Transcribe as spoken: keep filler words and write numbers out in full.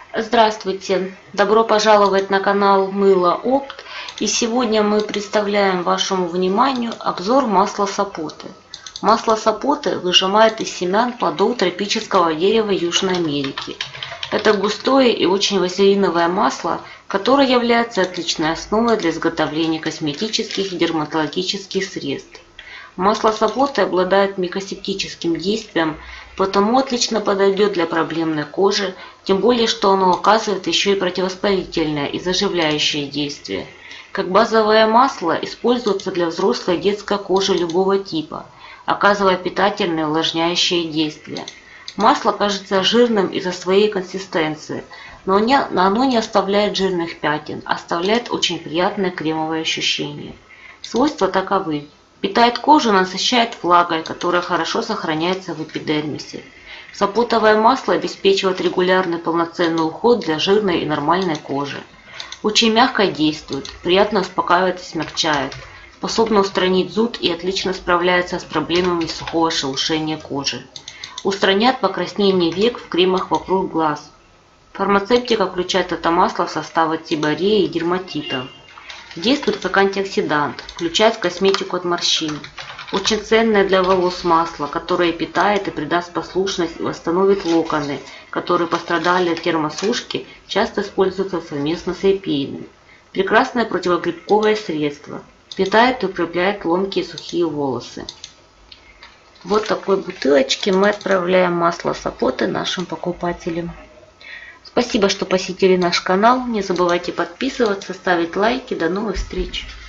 Здравствуйте! Добро пожаловать на канал Мыло Опт. И сегодня мы представляем вашему вниманию обзор масла сапоты. Масло сапоты выжимает из семян плодов тропического дерева Южной Америки. Это густое и очень вазелиновое масло, которое является отличной основой для изготовления косметических и дерматологических средств. Масло сапоты обладает микросептическим действием, потому отлично подойдет для проблемной кожи, тем более что оно оказывает еще и противовоспалительное и заживляющее действие. Как базовое масло используется для взрослой и детской кожи любого типа, оказывая питательное и увлажняющее действие. Масло кажется жирным из-за своей консистенции, но оно не оставляет жирных пятен, оставляет очень приятное кремовое ощущение. Свойства таковы. Питает кожу, насыщает влагой, которая хорошо сохраняется в эпидермисе. Сапотовое масло обеспечивает регулярный полноценный уход для жирной и нормальной кожи. Очень мягко действует, приятно успокаивает и смягчает, способно устранить зуд и отлично справляется с проблемами сухого шелушения кожи. Устраняет покраснение век в кремах вокруг глаз. Фармацевтика включает это масло в составы тибарии и дерматита. Действует как антиоксидант, включает в косметику от морщин. Очень ценное для волос масло, которое питает и придаст послушность и восстановит локоны, которые пострадали от термосушки, часто используются совместно с эпийным. Прекрасное противогрибковое средство. Питает и укрепляет ломкие сухие волосы. Вот такой бутылочке мы отправляем масло сапоты нашим покупателям. Спасибо, что посетили наш канал. Не забывайте подписываться, ставить лайки. До новых встреч!